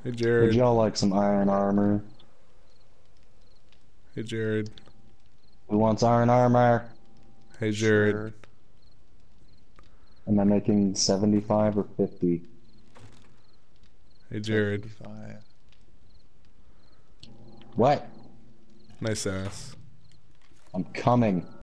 Hey Would Jared. y'all like some iron armor? Hey Jared. Who wants iron armor? Hey Jared. Sure. Am I making 75 or 50? Hey Jared. 75. What? Nice ass. I'm coming.